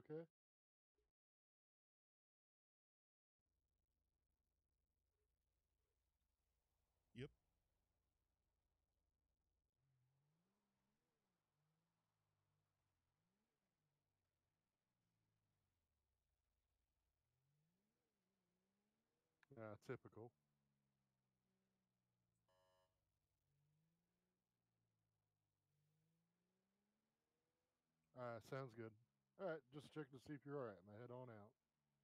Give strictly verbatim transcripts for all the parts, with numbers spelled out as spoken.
okay? Yep. Yeah, typical. All right, sounds good. All right, just check to see if you're all right, and I head on out.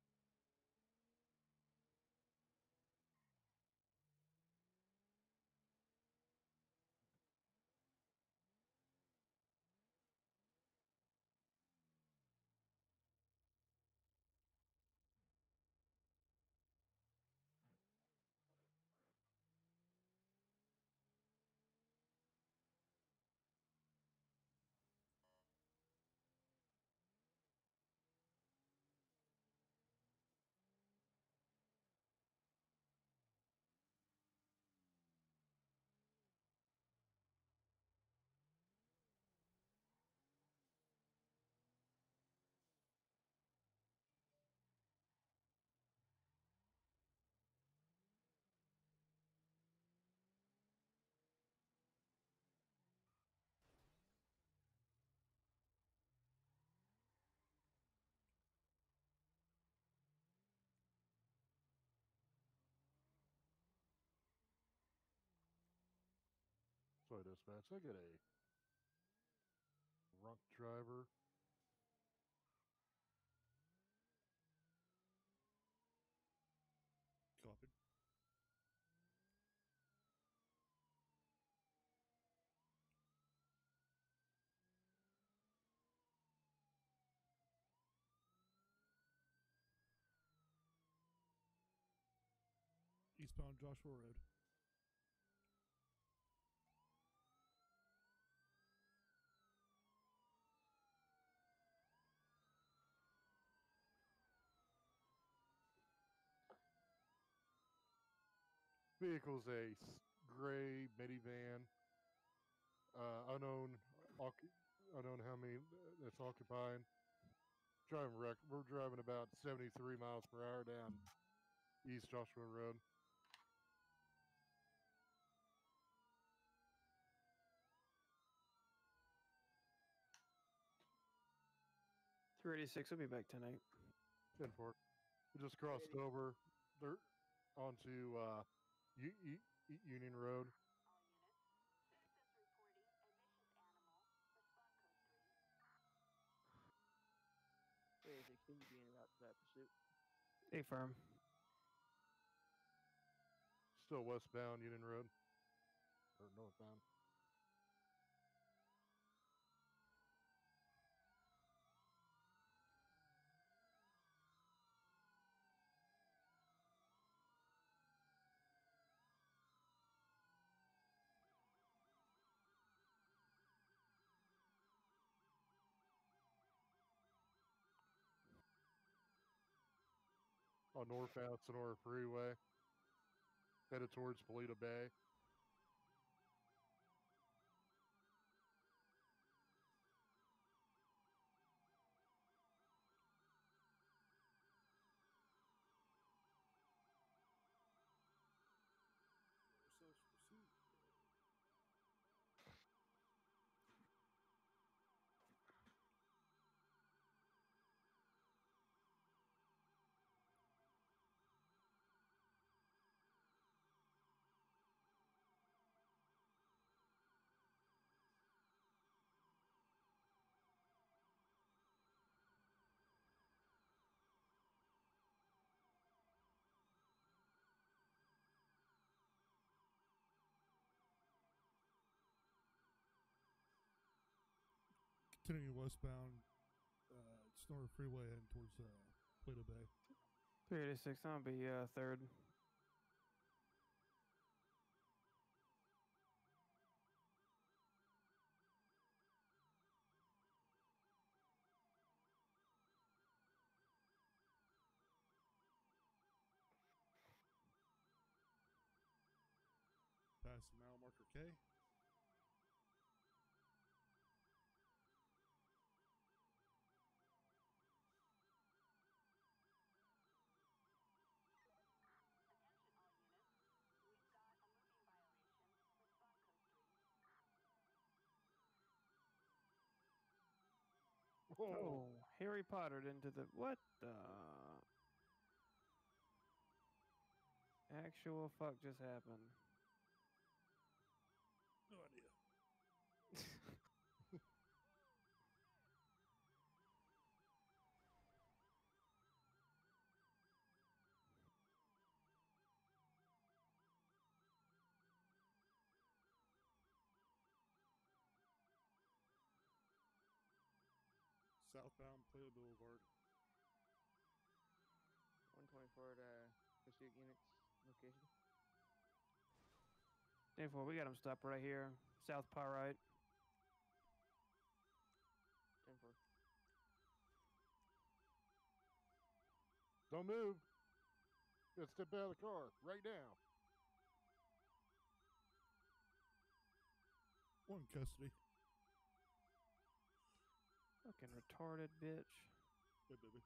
Sorry, dispatch. I get a drunk driver. Copied. Eastbound Joshua Road. Vehicle's a gray minivan. Uh, unknown, unknown how many that's occupied. Driving wreck. We're driving about seventy-three miles per hour down East Joshua Road. three eighty-six, I'll be back tonight. ten four. We just crossed over there onto uh, U- U- Union Road. three eighty-six, can you be en route to that pursuit? Affirm. Still westbound Union Road. Or northbound. On northbound Sonora Freeway. Headed towards Polito Bay. Continuing westbound, uh, Sonora Freeway and towards uh, Plato Bay. three eighty-six, I'll be uh, third. Past mile marker K. Oh, Harry Pottered into the what the actual fuck just happened? No idea. Southbound Plato Boulevard. one twenty-four to pursuit units location. ten four, we got him stopped right here. South Pyrite. ten four. Don't move. Just step out of the car right now. One custody. Fucking retarded bitch. Good baby.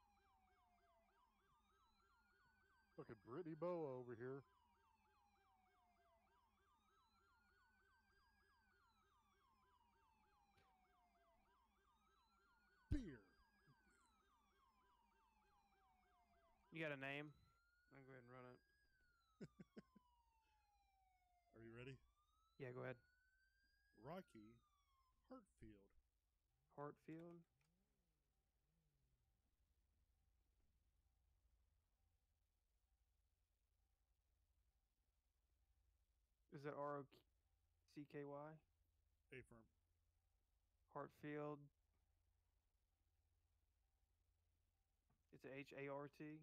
Fucking Brittany Boa over here. Beer. You got a name? I'll go ahead and run it. Are you ready? Yeah, go ahead. Rocky Hartfield. Hartfield. Is it R O C K Y? A firm. Hartfield. It's H A R T.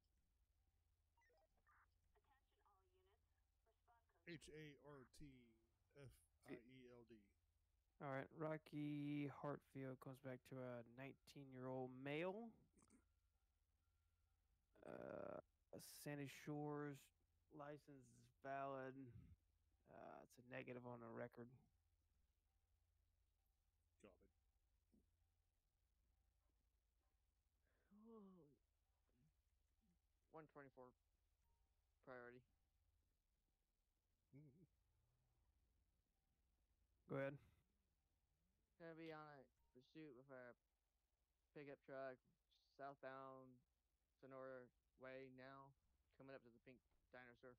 H A R T F I E L D. All right, Rocky Hartfield comes back to a nineteen-year-old male. Uh, Sandy Shores, license is valid. Uh, it's a negative on the record. Got it. one twenty-four priority. Go ahead. Gonna be on a pursuit with a pickup truck southbound Sonora Way now, coming up to the pink dinosaur.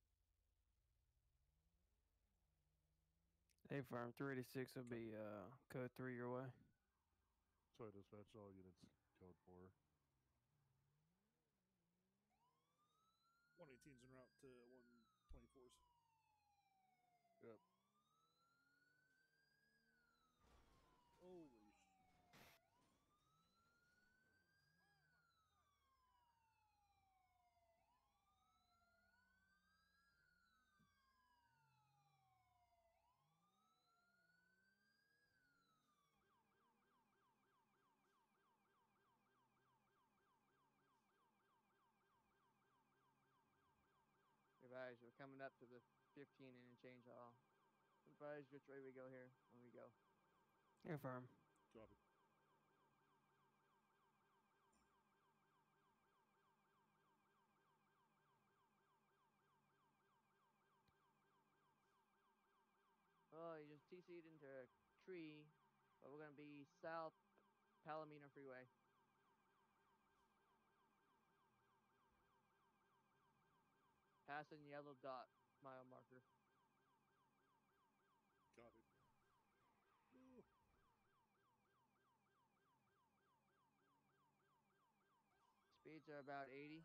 A firm three eighty-six will be uh, code three your way. So I dispatched all units code four. one eighteen's en route to one twenty-fours. Yep. Holy sh... Advise, we're coming up to the fifteen interchange hall. Advise which way we go here when we go. A firm. Copy. Oh, you just T C'd into a tree, but we're gonna be south Palomino Freeway. Passing yellow dot mile marker. Copy. Ooh. Speeds are about eighty.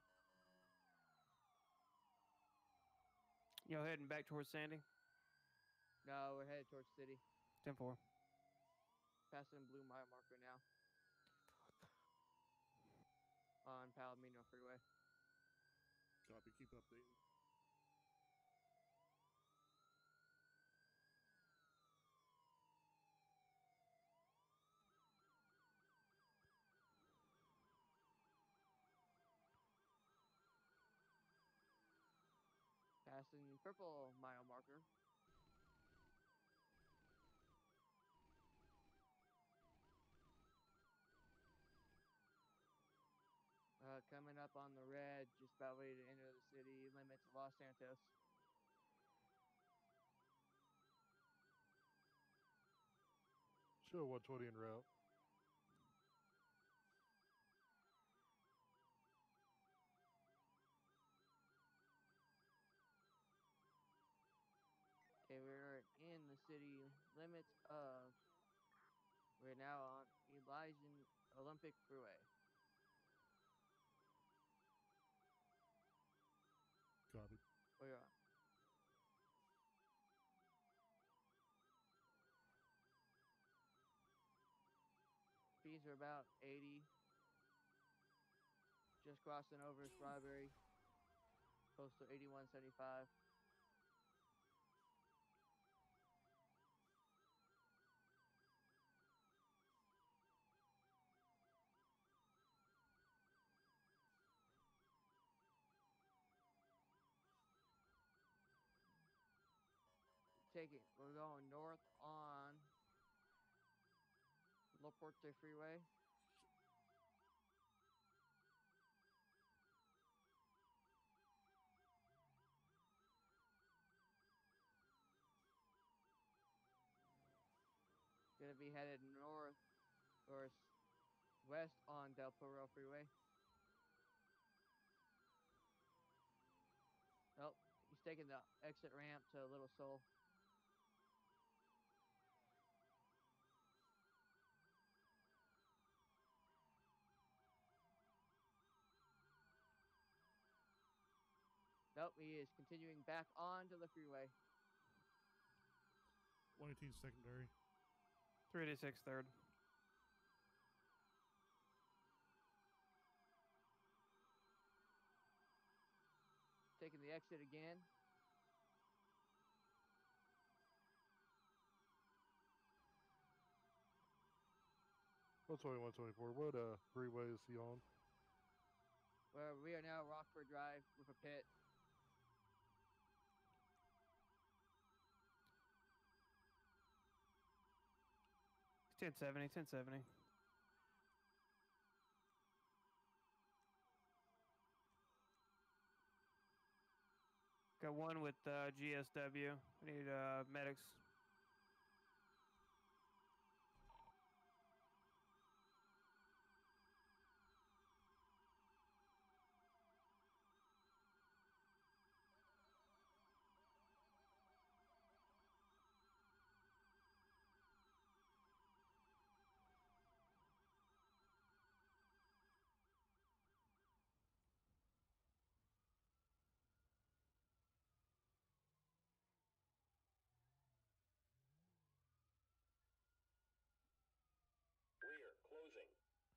Y'all heading back towards Sandy? No, we're headed towards city. ten four. Passing blue mile marker now. On Palomino Freeway. Copy. Keep updating. Passing purple mile marker. Uh, coming up on the red, just about ready to enter the city limits of Los Santos. Show one twenty en route. the city limits of. We're now on Elysian Olympic Freeway. Copy. We're on. Speeds are about eighty. Just crossing over Strawberry. Postal eighty-one seventy-five. Taking, we're going north on La Porte Freeway. Gonna be headed north or west on Del Perro Freeway. Oh, he's taking the exit ramp to Little Seoul. Nope, he is continuing back onto the freeway. one eighteen secondary. three eighty-six third. Taking the exit again. one twenty-one twenty-four. What uh freeway is he on? Where we are now Rockford Drive with a pit. ten seventy, ten seventy. Got one with uh, G S W. We need uh, medics. Rear closing.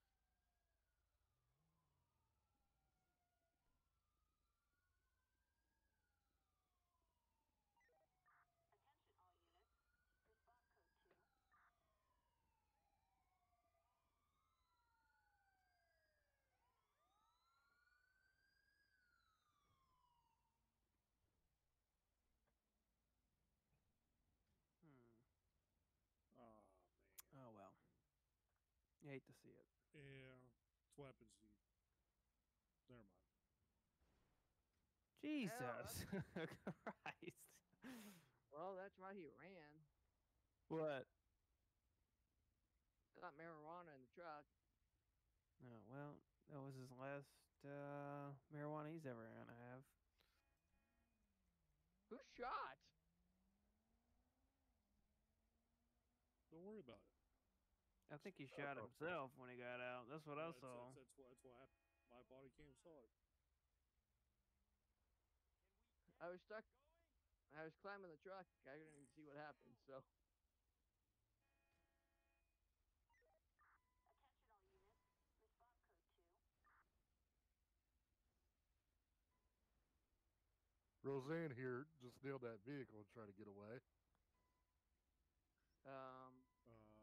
Attention all units. Response code two. Hmm. Oh, man. Oh, well. You hate to see it. Yeah. It's what happens. You... Never mind. Jesus Christ. Well, that's why he ran. What? Got marijuana in the truck. Oh, well, that was his last uh, marijuana he's ever gonna have. Who shot? Don't worry about it. I think he shot himself when he got out. That's what I Yeah, that's, saw. that's, that's, what, that's what happened. My body cam saw it. I was stuck. I was climbing the truck. I couldn't even see what happened. So. Attention all units. Response code two. Roseanne here just nailed that vehicle and tried to get away. Um. Um.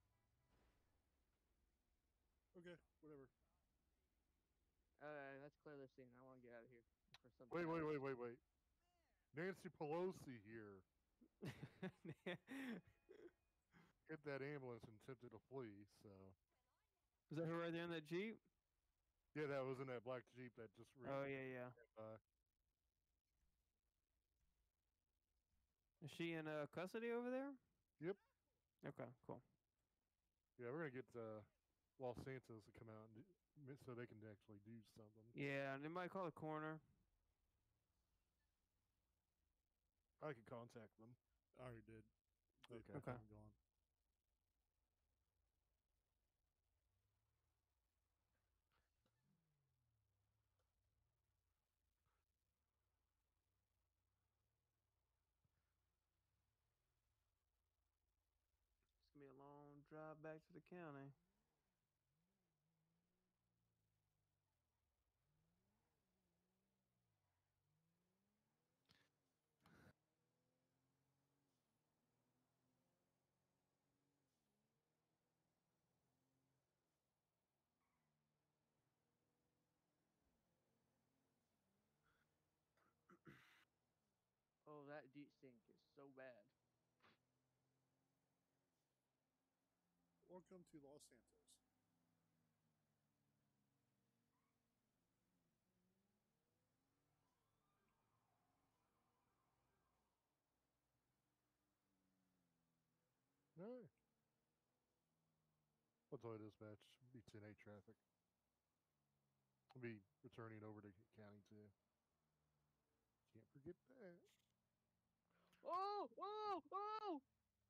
Okay, whatever. Uh, let's clear this scene. I want to get out of here for something. Wait, wait, else. wait, wait, wait. Nancy Pelosi here. Hit that ambulance and attempted to flee, so. Was that her right there in that Jeep? Yeah, that was in that black Jeep that just ran Oh, yeah, yeah. by. Is she in uh, custody over there? Yep. Okay, cool. Yeah, we're going to get uh, Los Santos to come out and do, so they can actually do something. Yeah, they might call the coroner. I could contact them. I already did. They've Okay. come Okay. and gone. It's gonna be a long drive back to the county. Oh, that deep stink is so bad. Welcome to Los Santos. All right. What's all dispatch? Be ten eight traffic. I'll be returning over to county too. Can't forget that. Oh, whoa, whoa!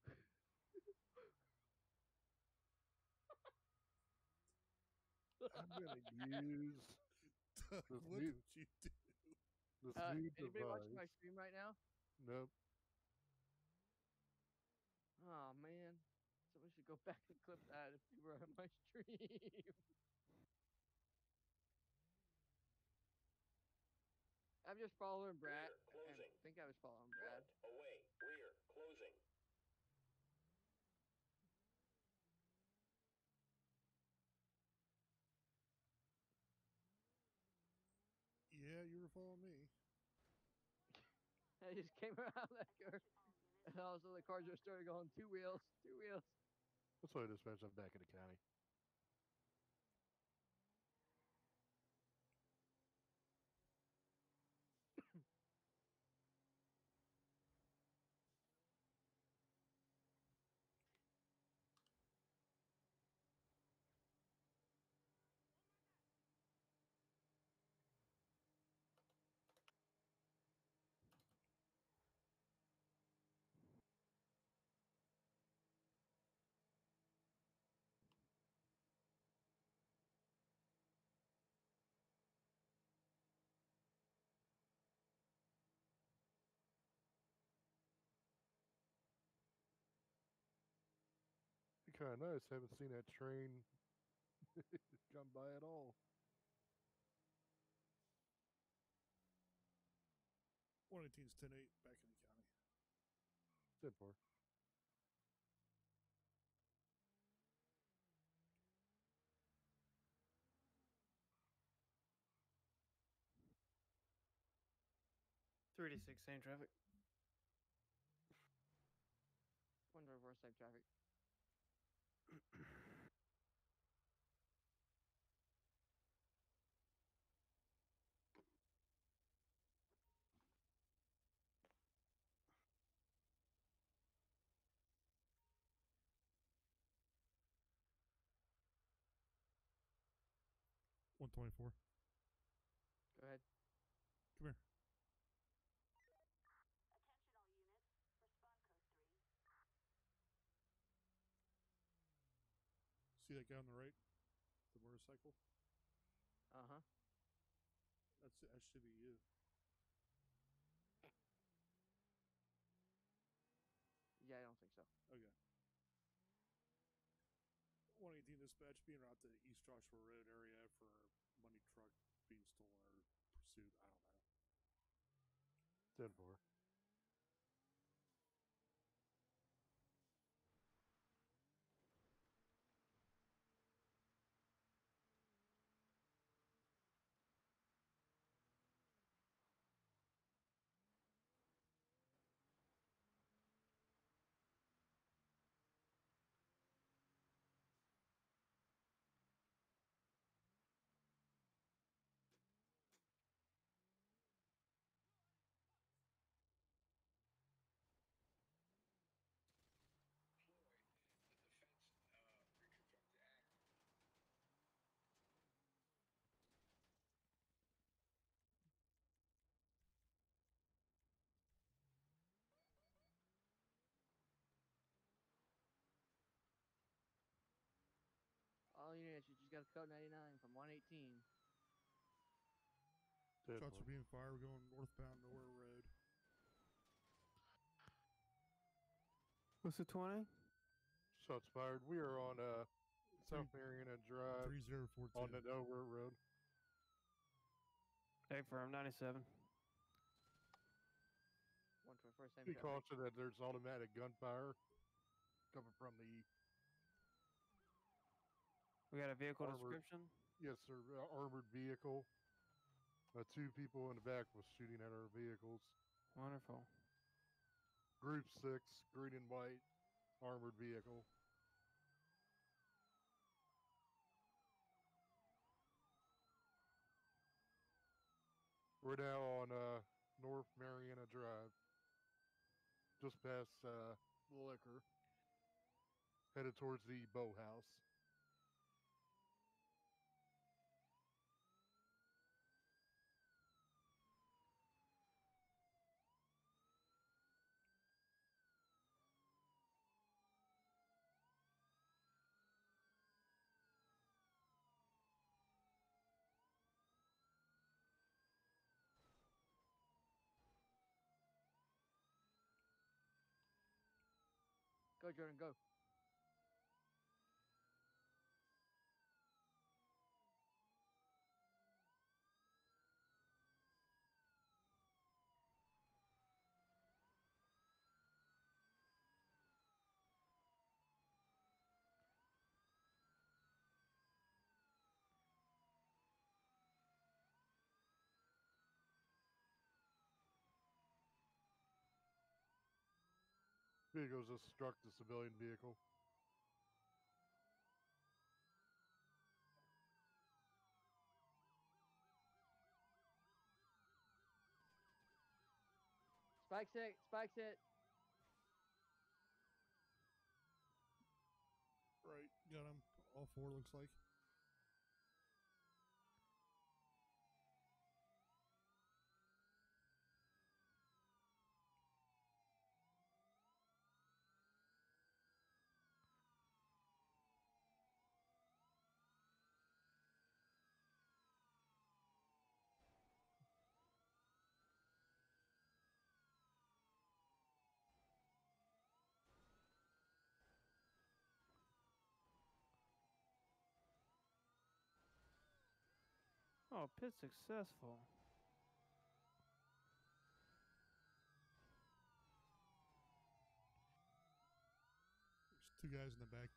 I'm gonna use Doug, this what new did you do? this Uh, new anybody watching my device. stream right now? Nope. Oh man, someone should go back and clip that if they were on my stream. I'm just following Brad. Rear, I closing. think I was following Brad. Front, away. Rear, closing. Yeah, you were following me. I just came around that curve, Attention all units. and all of a sudden the car just started going two wheels, two wheels. What's all dispatch? I'm back in the county. Be kind of nice. Haven't seen that train come by at all. one eighteen's ten eight back in the county. ten four. Three to six, same traffic. One reverse side traffic. one twenty-four. Go ahead. Come here. Attention all units. Respond code three. See that guy on the right? The motorcycle? Uh huh. That's That should be you. Yeah, I don't think so. Okay. one eighteen dispatch being around the East Joshua Road area for money truck being stolen or pursued. I don't know. ten four. just got a code ninety-nine from one eighteen. Shots Definitely. are being fired. We're going northbound Nowhere Road. What's the twenty? Shots fired. We are on uh, South Three- Mariana Drive three zero four two. on the Nowhere Road. Hey, firm ninety-seven. one twenty-four, same Be shot. cautious that there's automatic gunfire coming from the We got a vehicle Armored. description. yes sir uh, armored vehicle. Uh, two people in the back was shooting at our vehicles. Wonderful. Group six, green and white, armored vehicle. We're now on uh, North Mariana Drive, just past uh, the liquor, headed towards the bow house. Go, Jordan, go. Vehicles just struck the civilian vehicle. Spike's it. Spike's it. Right, got him. All four looks like. Oh, pit successful. There's two guys in the back.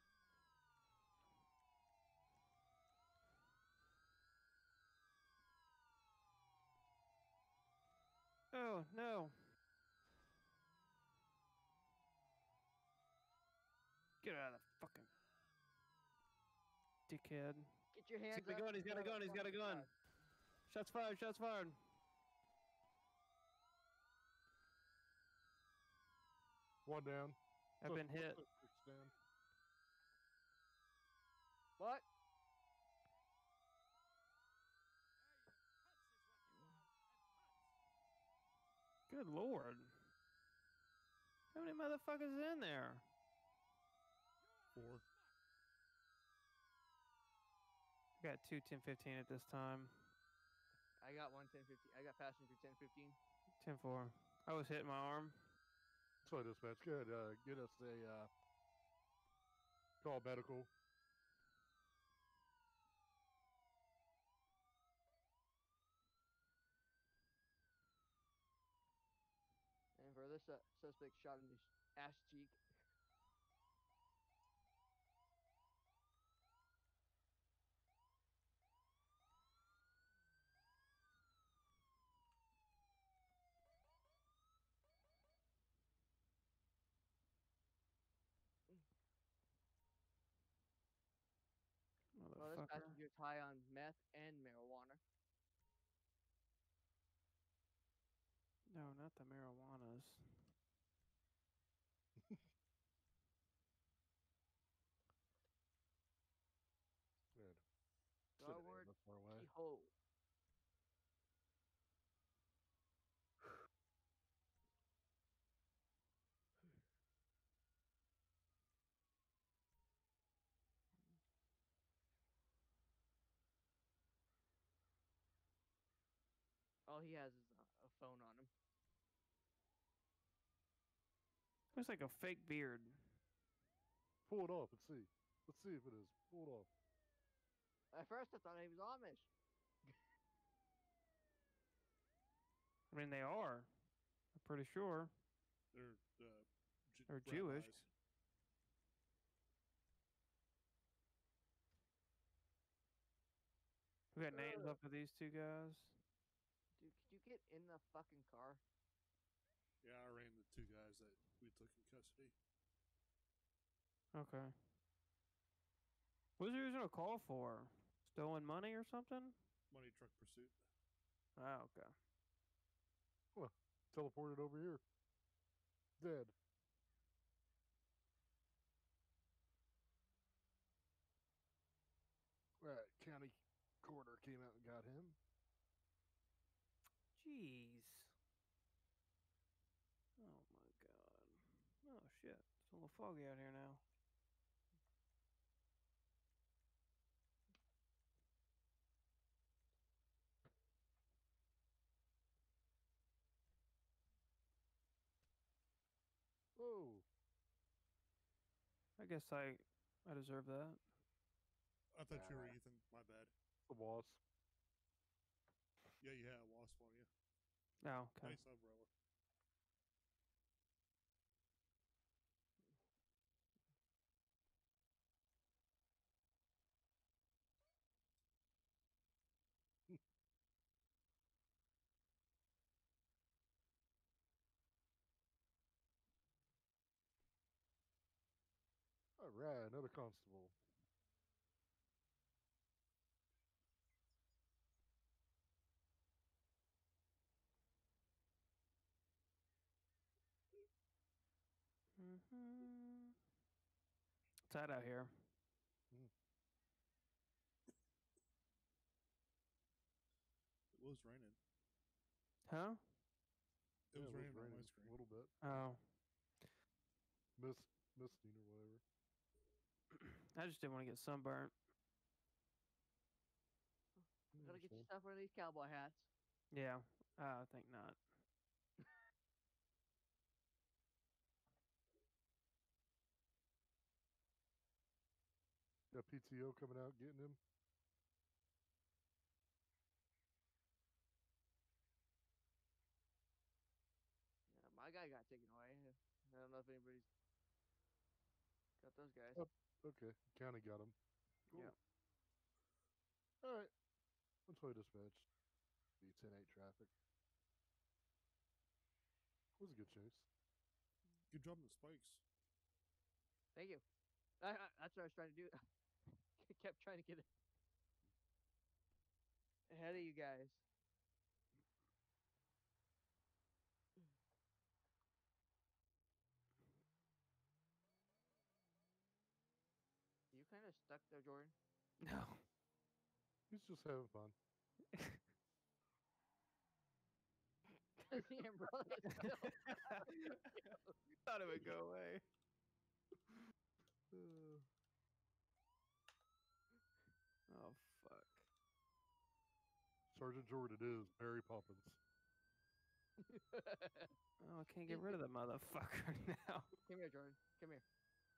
Oh, no. Get out of the fucking dickhead. Get your He's hands got a up. gun, he's got a gun, he's got a gun. Shots fired, shots fired. One down. I've been hit. Six down. What? Good lord. How many motherfuckers is in there? Four. I got two ten fifteen at this time. I got one ten fifteen. I got passenger ten fifteen. ten four. I was hitting my arm. So dispatch, go ahead, uh, get us a uh, call medical. And for this uh, suspect shot in his ass cheek. Well, this Motherfucker. passenger's high on meth and marijuana. No, not the marijuanas. Good. Sit down, Forward that's far away. keyhole. all he has is a, a phone on him. Looks like a fake beard. Pull it off and see. Let's see if it is. Pull it off. At first, I thought he was Amish. I mean, they are. I'm pretty sure. They're uh, J- They're brown Jewish. eyes. We got names up for these two guys. Dude, could you get in the fucking car? Yeah, I ran the two guys that we took in custody. Okay. What was the original call for? Stolen money or something? Money truck pursuit. Oh, okay. Teleported over here. Dead. Right, county coroner came out and got him. Jeez. Oh my god. Oh shit. It's a little foggy out here now. Oh, I guess I I deserve that. I thought you were Ah. Ethan. My bad. the boss. Yeah, you had a wasp on you. Oh, okay. Nice umbrella. All right, another constable. Mm-hmm. It's hot out here. It was raining. Huh? It Yeah, was raining on my raining screen. a little bit. Oh. Mist, misting or whatever. I just didn't want to get sunburnt. You gotta get Understand. yourself one of these cowboy hats. Yeah. Uh, I think not. Got P T O coming out getting him. Yeah, my guy got taken away. I don't know if anybody's got those guys. Oh, okay, county got him. Cool. Yeah. All right. Until dispatch. B ten eight traffic. Was a good chase. Good job on the spikes. Thank you. I, I, that's what I was trying to do. Kept trying to get it ahead of you guys. You kind of stuck there, Jordan. No. He's just having fun. Damn, bro. That's still- Thought it would go away. Uh, Oh fuck. Sergeant Jordan is Mary Poppins. Oh, I can't get rid of the motherfucker now. Come here, Jordan. Come here.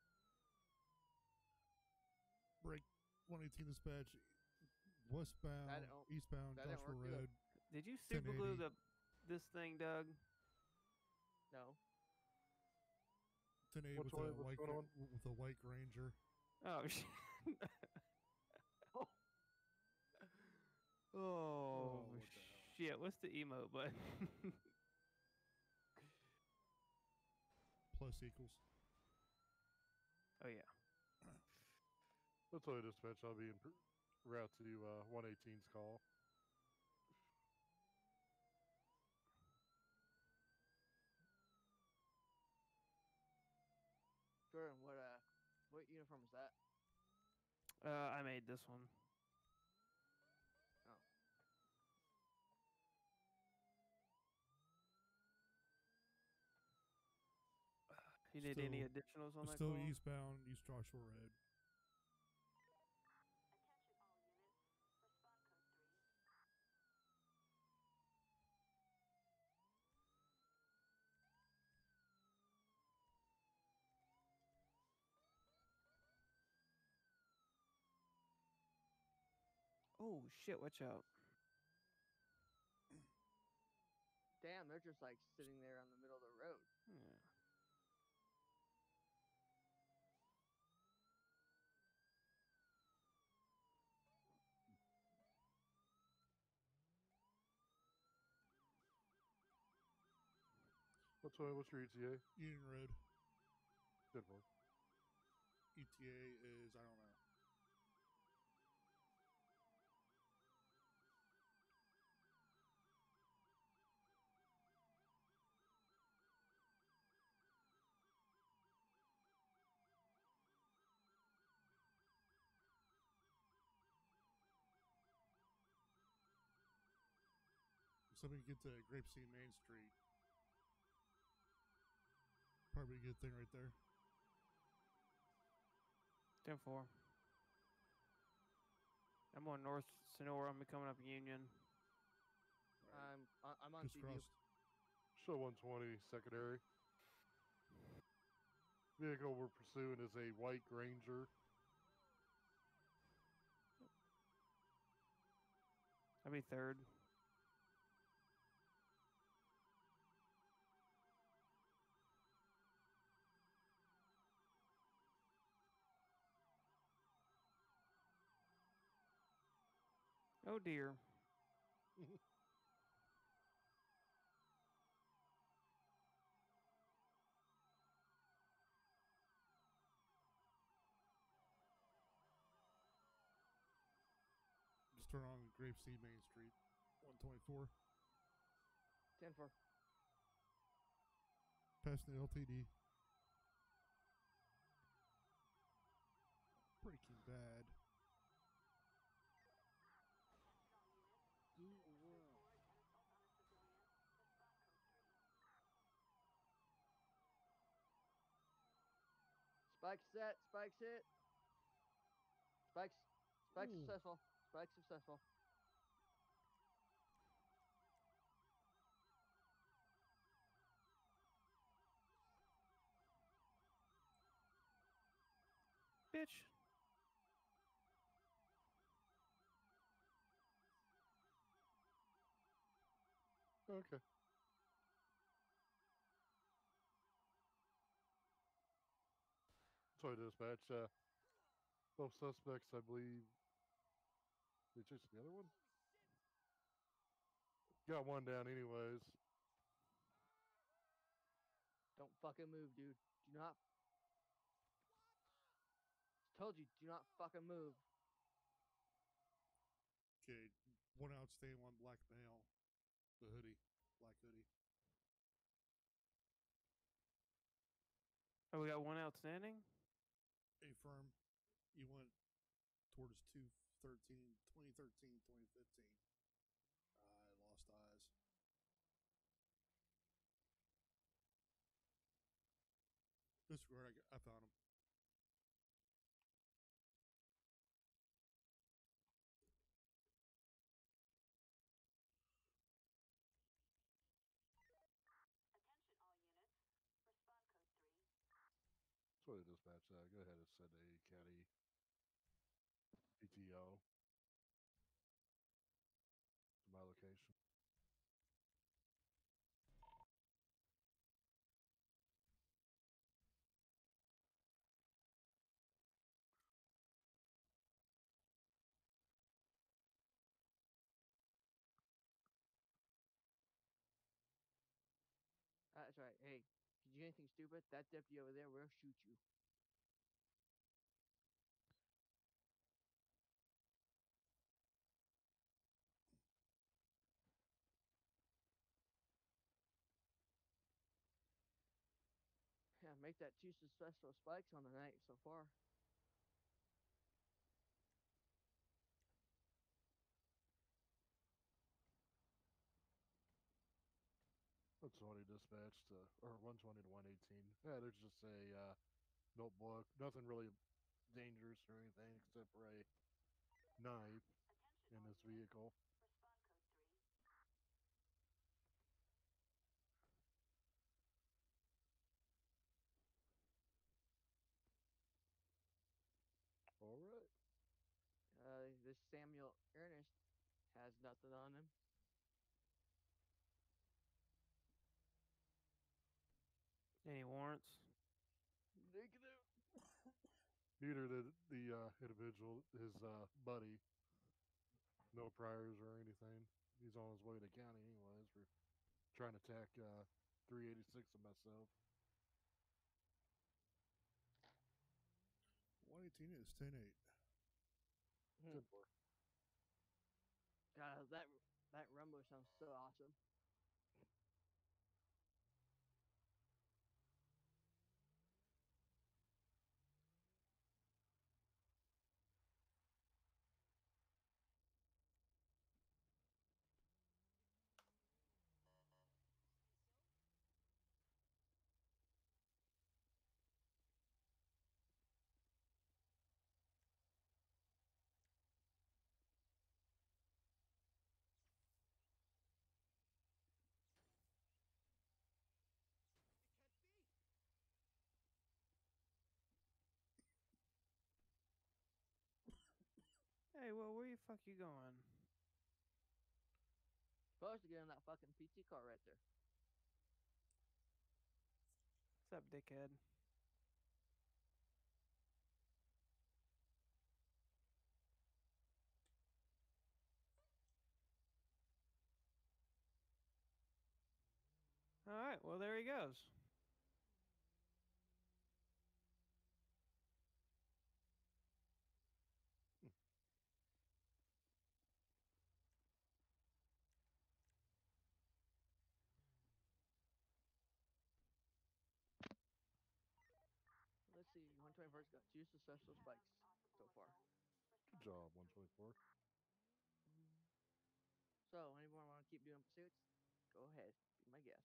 Break one eighteen dispatch. Westbound, don't- eastbound, that didn't Joshua work either. Road. Did you super glue ten eighty. the this thing, Doug? No. ten eighty What's with a going- what's white going gra- on? with a white Ranger. Oh shit. Oh, what the hell. shit! What's the emote button? Plus equals. Oh yeah. That's all dispatch. I'll be en route to uh, one eighteen's call. Jordan, what uh, what uniform was that? Uh, I made this one. Oh. You need any Still- additionals on We're that still call? eastbound, East Joshua Road. Attention all units. Respond code three. Oh shit! Watch out. Damn, they're just like sitting there on the middle of the road. Yeah. What's uh, what's your E T A? Union Road. Good for. E T A is, I don't know. Somebody get to Grapeseed Main Street. Probably a good thing right there. ten four. I'm on North Sonora. I'm coming up Union. I'm I- I'm on Just T V. crossed. Show one twenty secondary. Vehicle we're pursuing is a white Granger. I'll be third. Oh dear. Just turn on Grapeseed Main Street. one twenty-four. ten four. Past the L T D. Breaking Bad. Spike set. Spike hit. Spikes. Spike Ooh. successful. Spike successful. Bitch. Okay. Sorry, dispatch. Uh, both suspects, I believe. They chased the other one. Got one down, anyways. Don't fucking move, dude. Do not. Told you, do not fucking move. Okay, one outstanding, one black male. The hoodie, black hoodie. Oh, we got one outstanding. A firm. You went towards two thirteen, twenty thirteen, twenty fifteen. I lost eyes. Disregard, I, I found him. Attention all units. Respond code three. Sorry, dispatch. Uh, go ahead and send a county P T O to my location. Uh, that's right. Hey, did you do anything stupid? That deputy over there will shoot you. Yeah, make that two successful spikes on the night so far. one twenty dispatch to, or one twenty to one eighteen. Yeah, there's just a uh, notebook. Nothing really dangerous or anything except for a knife Attention in all this units. vehicle. Respond code three. All right. Uh, the this Samuel Ernest has nothing on him. Any warrants? Negative. Neither did the uh, individual, his uh, buddy. No priors or anything. He's on his way to county anyways for trying to attack uh, three eighty-six of myself. one eighteen is ten eight. Hmm. Good boy. God, that that rumble sounds so awesome. Hey, well, where the fuck you going? Supposed to get in that fucking P T car right there. What's up, dickhead? All right, well, there he goes. Let's see, one twenty-four's got two successful spikes so far. Good job, one twenty-four. So, anyone want to keep doing pursuits? Go ahead, be my guest.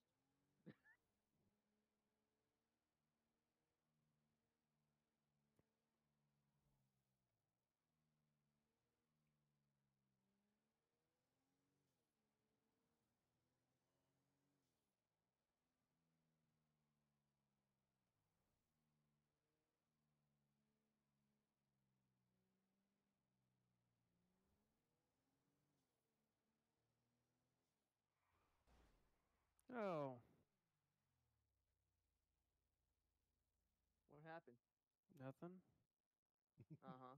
Oh, What happened? nothing. Uh huh.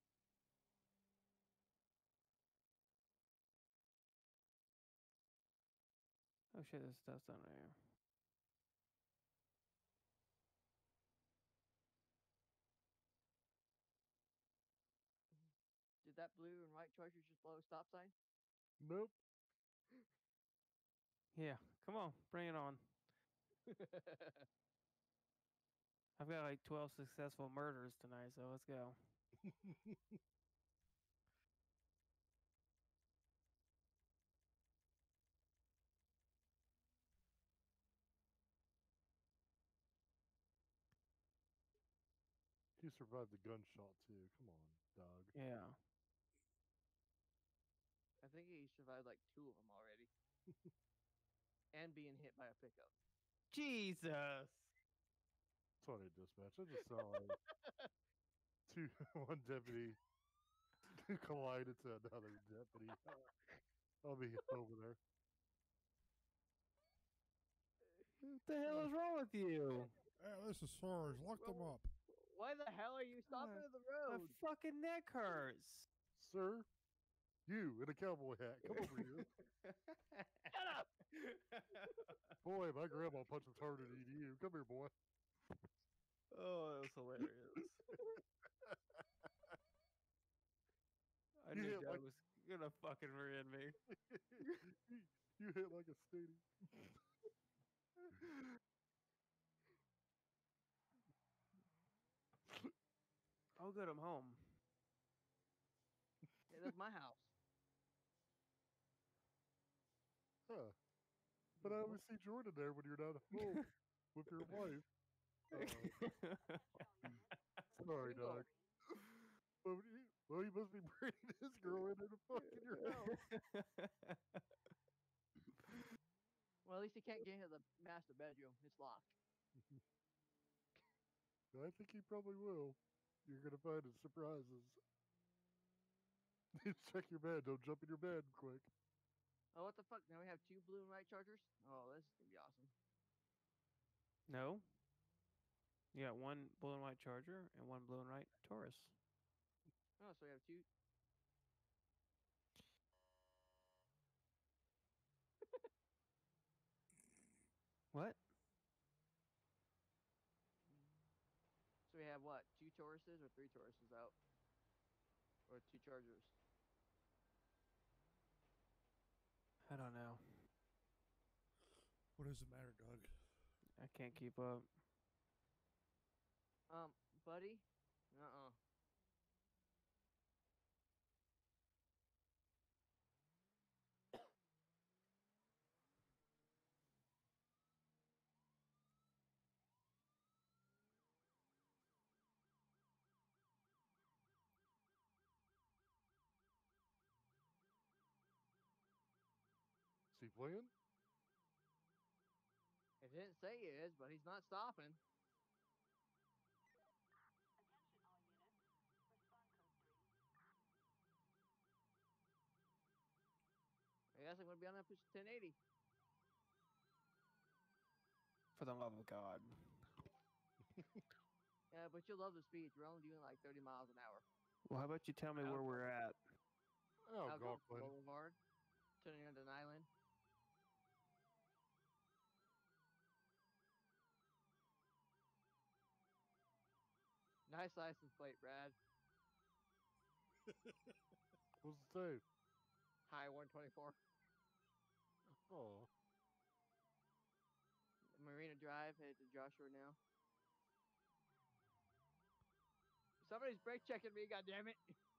Oh shit, this stuff's down there. Did that blue and white charger just blow a stop sign? Nope. Yeah, come on, bring it on. I've got like twelve successful murders tonight, so let's go. He survived the gunshot too. Come on, dog. Yeah. I think he survived like two of them already. And being hit by a pickup. Jesus. Sorry, dispatch. I just saw like two, one deputy collided to another deputy. Uh, I'll be over there. What the hell is wrong with you? Hey, this is Sarge. Lock them up. Why the hell are you stopping Uh, at the My road? fucking neck hurts. Sir, you in a cowboy hat, come over here. Shut up! Boy, my grandma punched us harder than you. Come here, boy. Oh, that was hilarious. I You knew hit Doug like- was gonna fucking ruin me. you, you hit like a steady. Oh, good, I'm home. Yeah, that's my house. Huh. But I always see Jordan there when you're not home with your wife. Uh, sorry, Single. dog. Well, you, well, you must be bringing this girl into the fucking your house. Well, at least he can't get into the master bedroom. It's locked. I think he probably will. You're gonna find his surprises. Check your bed. Don't jump in your bed quick. Oh, what the fuck? Now we have two blue and white chargers? Oh, this is gonna be awesome. No. You got one blue and white Charger and one blue and white Taurus. Oh, so we have two. What? So we have what? Two Tauruses or three Tauruses out? Or two Chargers? I don't know. What does it matter, Doug? I can't keep up. Um, buddy? Uh-uh. Is he playing? It didn't say he is, but he's not stopping. Attention all units. Respond code three. I guess I'm gonna be on that push ten eighty. For the love of God. Yeah, but you'll love the speed. You're only doing like thirty miles an hour. Well, how about you tell me where we're at? Oh, Algonquin Gauquin. Boulevard, turning into an island. Nice license plate, Brad. What's it say? High one twenty-four. Oh, Marina Drive, headed to Joshua now. Somebody's brake checking me, goddammit.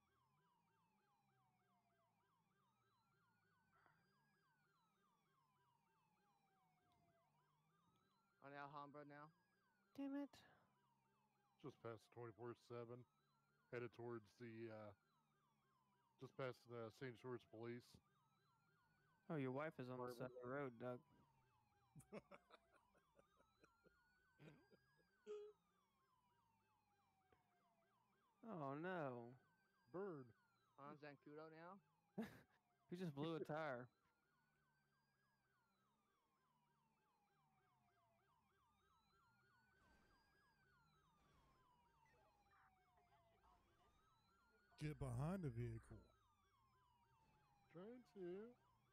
On Alhambra now. Damn it. just past twenty-four seven. Headed towards the, uh, just past the Saint George Police. Oh, your wife is on the Department. side of the road, Doug. Oh no. Bird. On Zancudo now. He just blew a tire. Attention all units. Respond Get behind the vehicle. Trying to.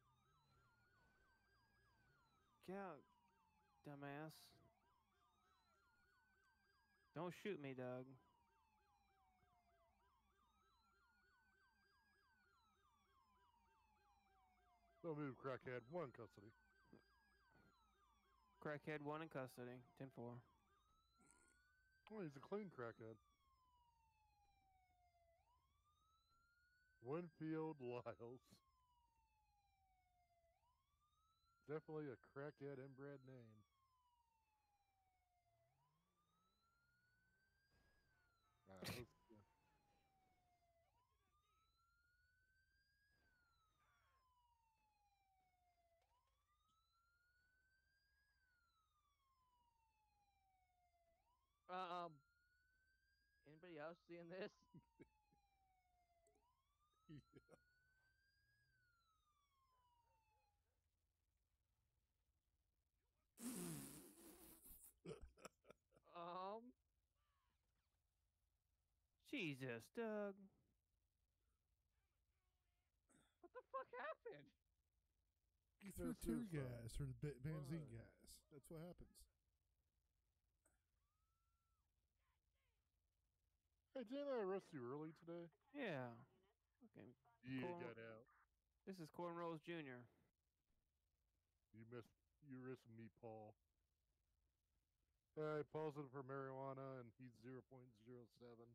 Get out, dumbass. Don't shoot me, Doug. Don't move, crackhead. One custody. Crackhead one in custody. ten four. Oh, he's a clean crackhead. Winfield Lyles. Definitely a crackhead inbred name. Nah, let's- yeah. Uh, um. Anybody else seeing this? Um. Jesus, Doug. What the fuck happened? You threw That's tear suicide. gas or the be- benzene Why? gas. That's what happens. Hey, didn't I arrest you early today? Yeah. Okay. You Cool. got out. This is Cornrows Junior You missed. You risked me, Paul. Uh, positive for marijuana, and he's zero point zero seven.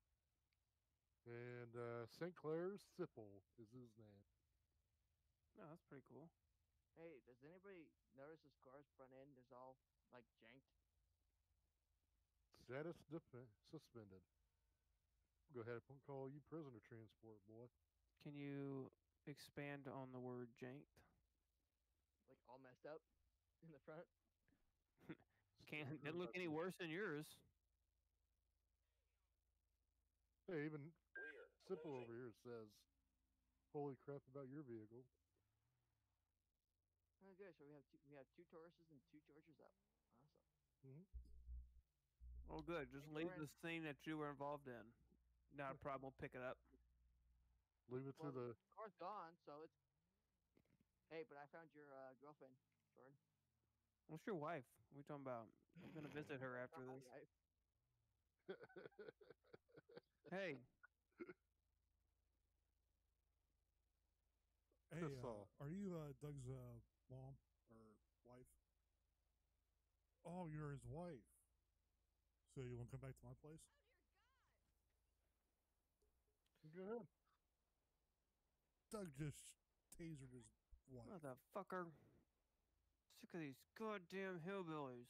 And uh, Saint Clair's Sipple is his name. No, that's pretty cool. Hey, does anybody notice this car's front end is all like janked? Status def- suspended. Go ahead and call you prisoner transport, boy. Can you expand on the word janked? Like all messed up in the front? Can't didn't look any worse than yours. Hey, even We're Sipple closing. over here says holy crap about your vehicle. Oh, good. So we have two, we have two Tauruses and two Georges up. Awesome. Hmm. Oh, good. Just Hey, leave Doran. the scene that you were involved in. Not a problem. We'll pick it up. Leave it Well, to the. the car's gone, so it's. Hey, but I found your uh, girlfriend, Jordan. What's your wife? What are we talking about? I'm gonna visit her after Not my this. wife. Hey, Hey, Piss uh, off. are you uh, Doug's uh, mom or wife? Oh, you're his wife. So you want to come back to my place? Go ahead. Doug just tasered his wife. motherfucker. Sick of these goddamn hillbillies.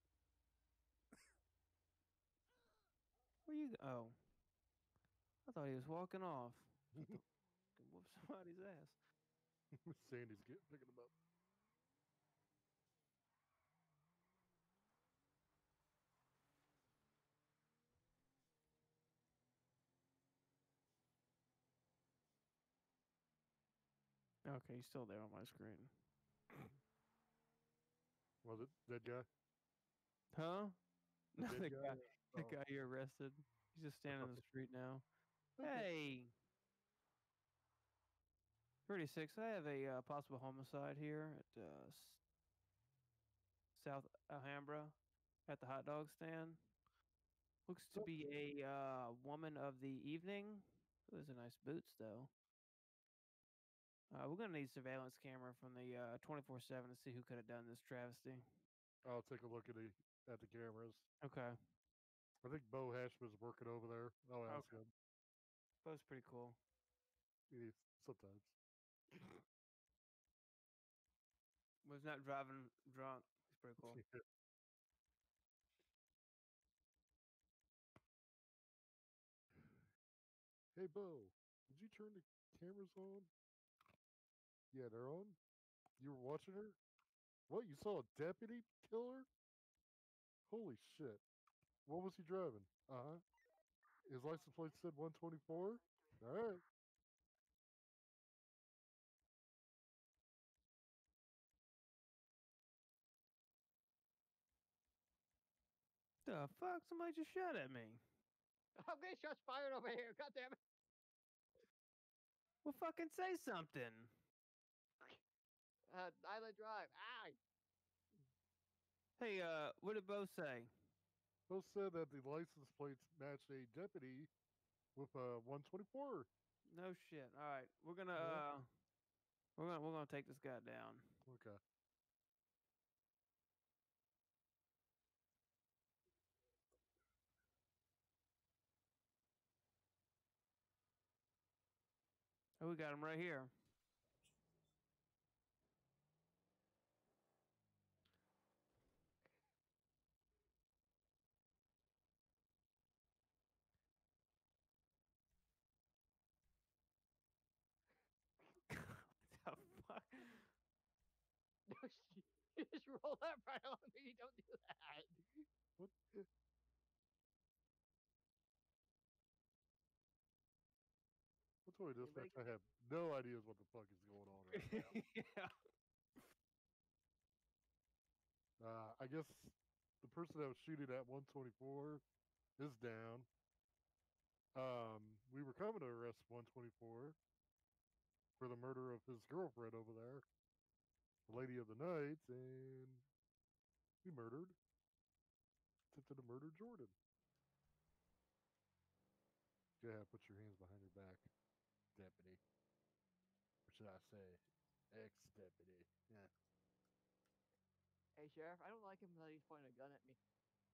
Where you? Go- oh, I thought he was walking off. About to fucking whoop somebody's ass. Sandy's get, picking him up. Okay, he's still there on my screen. Was it dead guy? Huh? The No, dead the guy? guy, the Oh. guy you arrested. He's just standing in the street now. Okay. Hey, thirty-six. I have a uh, possible homicide here at uh, S- South Alhambra at the hot dog stand. Looks to be a uh, woman of the evening. Those are nice boots, though. Uh, we're gonna need surveillance camera from the uh, twenty-four seven to see who could have done this travesty. I'll take a look at the at the cameras. Okay. I think Bo Hashman's working over there. I'll ask Okay. him. That was pretty cool. He, sometimes. Was not driving drunk. It's pretty cool. Hey Bo, did you turn the cameras on? Yeah, they're on. You were watching her? What? You saw a deputy kill her? Holy shit. What was he driving? Uh huh. His license plate said one twenty-four? Alright. The fuck? Somebody just shot at me. I'm getting shots fired over here. God damn it. Well, fucking say something. Uh, Island Drive. Ah. Hey, uh, what did Bo say? Both said that the license plates matched a deputy with a one twenty-four. No shit. All right, we're gonna Yeah. uh, we're gonna we're gonna take this guy down. Okay. Oh, we got him right here. What the fuck? No, you just roll up right on me. Don't do that. What? What's all this Anybody match? I have no idea what the fuck is going on right now. Yeah. Uh, I guess the person that was shooting at one twenty-four is down. Um, we were coming to arrest one twenty-four for the murder of his girlfriend over there, the lady of the night, and he murdered, attempted to murder Jordan. Yeah, put your hands behind your back, deputy. Or should I say, ex-deputy? Yeah. Hey, Sheriff, I don't like him that he's pointing a gun at me.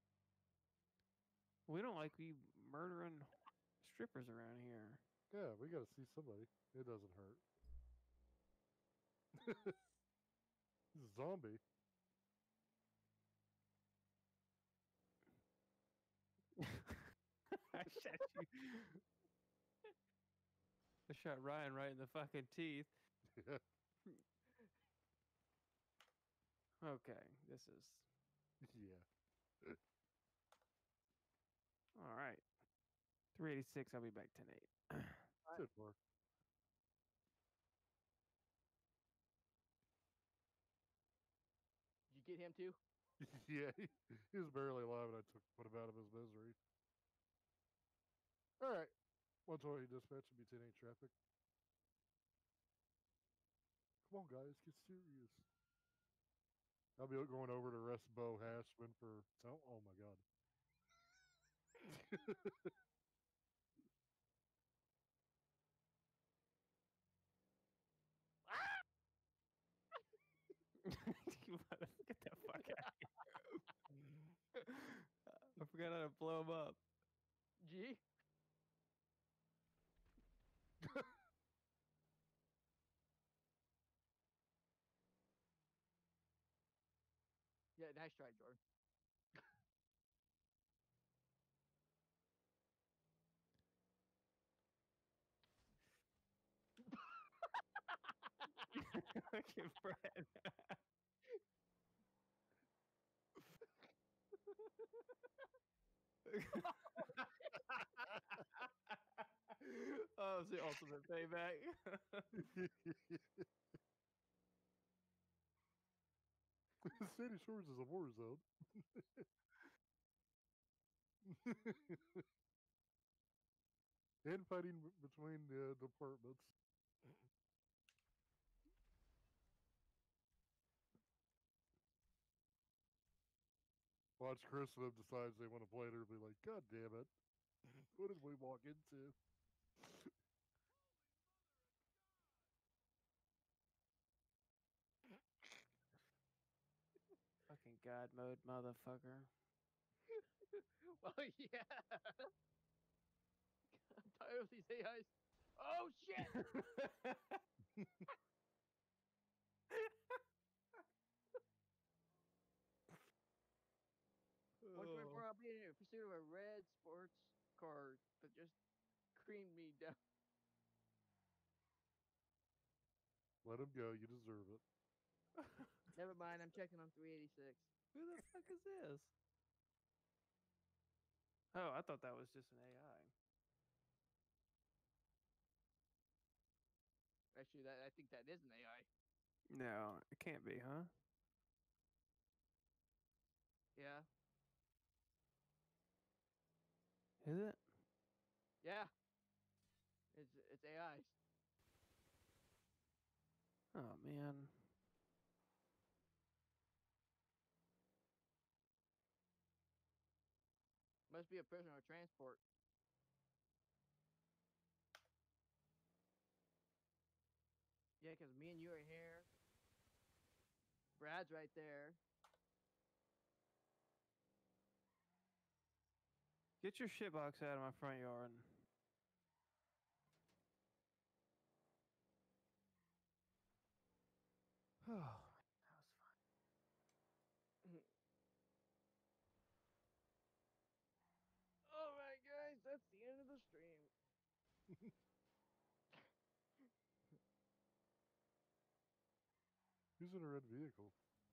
We don't like you murdering strippers around here. Yeah, we gotta see somebody. It doesn't hurt. He's a zombie. I shot you. I shot Ryan right in the fucking teeth. Yeah. Okay, this is Yeah. all right. three eighty-six. I'll be back ten eight. Good work. him too? Yeah, he, he was barely alive, and I took put him out of his misery. All right, one twenty dispatch and B ten eight traffic. Come on, guys, get serious. I'll be going over to arrest Bo Hashman for. Oh, oh my God. You mother- Get the fuck out of here. I forgot how to blow him up. G. Yeah, nice try, Jordan. Fucking Fred. Oh, it's the ultimate payback. Sandy Shores is a war zone. And fighting b- between the departments. Watch Chris and them decides they want to play it, and be like, God damn it. What did we walk into? Fucking God mode, motherfucker. Well, yeah. I'm tired of these A Is. Oh shit! one twenty-four, I'll be in pursuit of a red sports car that just creamed me down. Let him go. You deserve it. Never mind, I'm checking on three eighty-six. Who the fuck is this? Oh, I thought that was just an A I. Actually, that I think that is an A I. No, it can't be, huh? Yeah. Is it? Yeah. It's it's A Is. Oh man. Must be a prisoner of transport. Yeah, because me and you are here. Brad's right there. Get your shitbox out of my front yard. Oh, that was fun. All right, guys, that's the end of the stream. Who's in a red vehicle?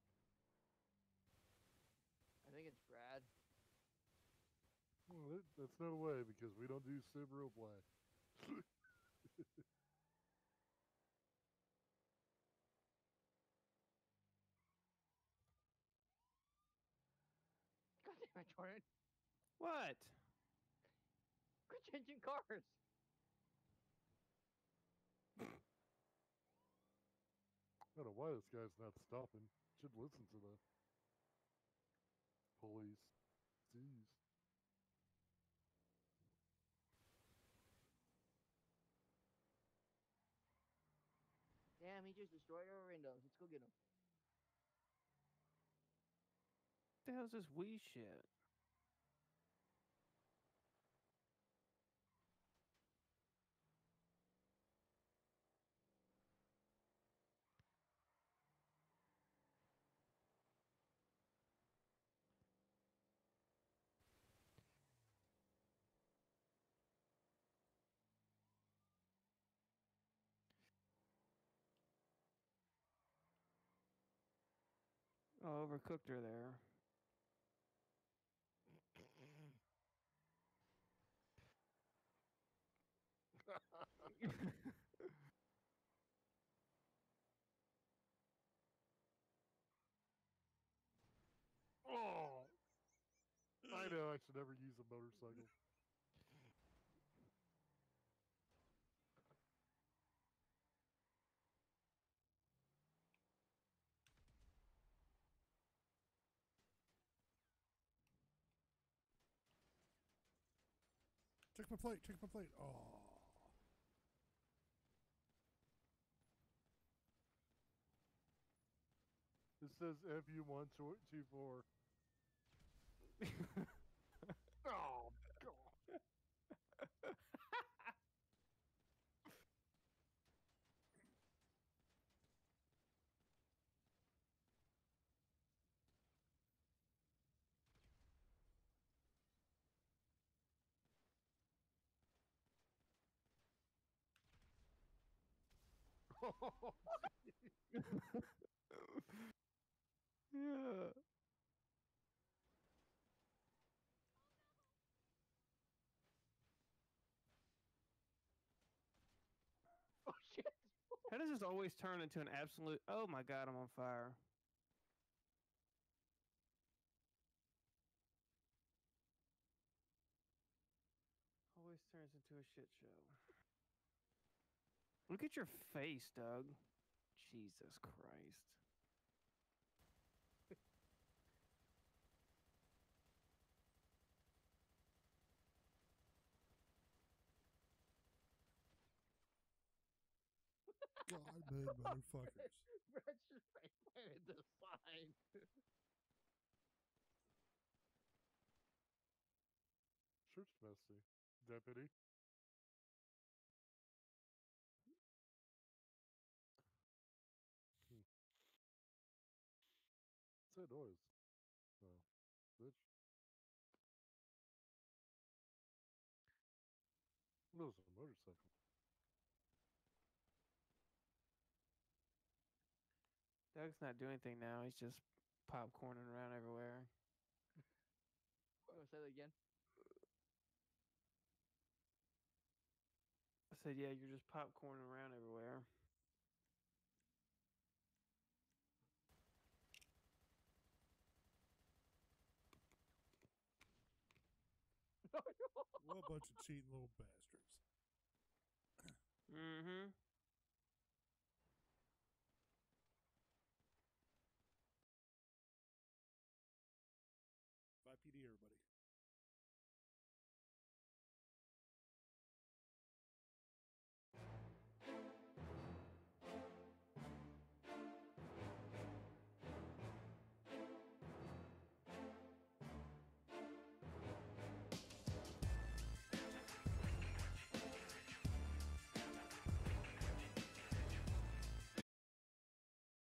I think it's Brad. Well, that, that's no way because we don't do Subaru Black. God damn it, Jordan. What? Quit changing cars. I don't know why this guy's not stopping. Should listen to the police. Jeez. Damn, he just destroyed our windows. Let's go get him. What the hell's this wee shit? Oh, overcooked her there. I should ever use a motorcycle. Check my plate. Check my plate. Oh. It says F U one two four. Oh, God. Yeah. Oh shit! How does this always turn into an absolute? Oh my god, I'm on fire. Always turns into a shit show. Look at your face, Doug. Jesus Christ. God made motherfuckers. Brett's just face planted the sign. Shirt's messy. Deputy. Hmm. What's that noise? Oh, bitch. That was a motorcycle. Doug's not doing anything now. He's just popcorning around everywhere. Oh, say that again. I said, yeah, you're just popcorning around everywhere. What a bunch of cheating little bastards. Mm-hmm.